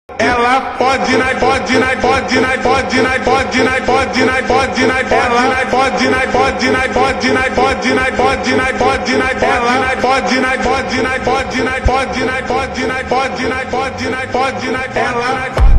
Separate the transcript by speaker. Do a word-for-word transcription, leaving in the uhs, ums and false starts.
Speaker 1: Ela pode na pode na pode na pode na pode na pode na pode na ela pode na pode na pode na pode na pode na pode na ela pode na pode na pode na pode na pode na pode na pode na pode na ela